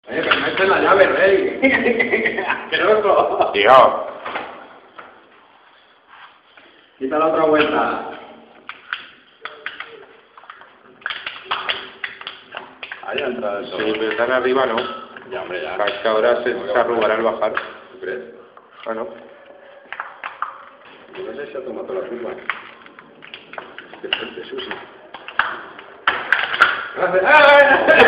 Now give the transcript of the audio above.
Oye, pero no eches la llave, Rey. Asqueroso. Tío. Quita la otra vuelta. Ahí ha entrado el sol. Si están arriba, no. Ya, hombre, ya. Es que ahora se arrugará al bajar. ¿Tú crees? Ah, no. Yo no sé si ha tomado la culpa. Qué fuerte, Susi. ¡Ah!